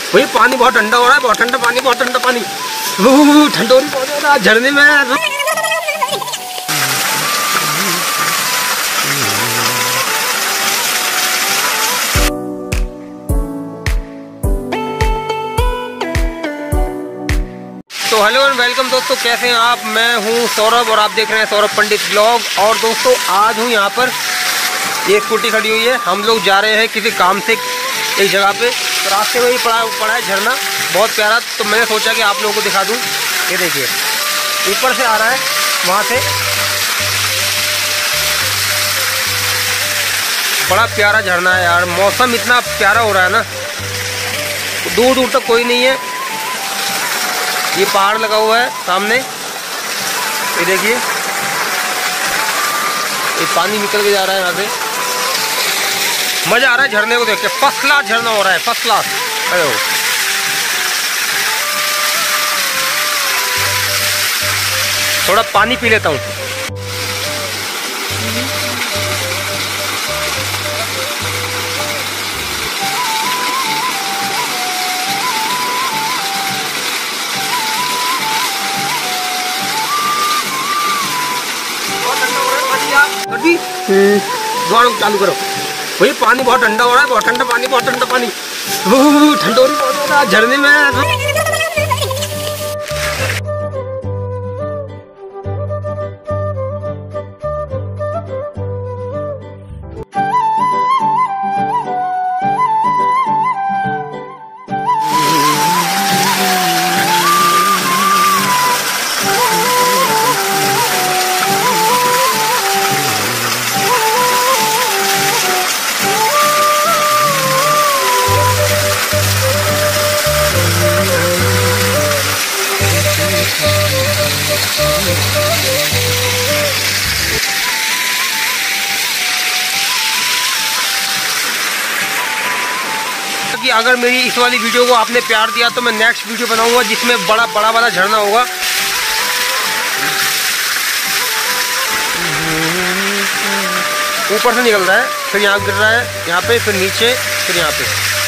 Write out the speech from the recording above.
भाई पानी बहुत ठंडा हो रहा है, बहुत ठंडा पानी, बहुत ठंडा पानी, ठंडोरी बहुत ज़्यादा झरने में। तो हेलो एंड वेलकम दोस्तों, कैसे हैं आप? मैं हूं सौरभ और आप देख रहे हैं सौरभ पंडित ब्लॉग। और दोस्तों आज हूं यहाँ पर, ये स्कूटी खड़ी हुई है, हम लोग जा रहे हैं किसी काम से एक जगह पे। तो रास्ते में ही पड़ा है झरना, बहुत प्यारा। तो मैंने सोचा कि आप लोगों को दिखा दूं। ये देखिए ऊपर से आ रहा है, वहाँ से बड़ा प्यारा झरना है यार। मौसम इतना प्यारा हो रहा है ना, दूर दूर तक कोई नहीं है। ये पहाड़ लगा हुआ है सामने, ये देखिए ये पानी निकल के जा रहा है यहाँ से। मजा आ रहा है झरने को देख के, फर्स्ट क्लास झरना हो रहा है, फर्स्ट क्लास। अरे हो थोड़ा पानी पी लेता हूँ। दौड़ चालू करो भाई, पानी बहुत ठंडा हो रहा है, बहुत ठंडा पानी, बहुत ठंडा पानी, ठंडोरी बहुत ज़्यादा झरने में। कि अगर मेरी इस वाली वीडियो को आपने प्यार दिया तो मैं नेक्स्ट वीडियो बनाऊंगा जिसमें बड़ा वाला झरना होगा। ऊपर से निकल रहा है, फिर यहाँ गिर रहा है, यहाँ पे, फिर नीचे, फिर यहाँ पे।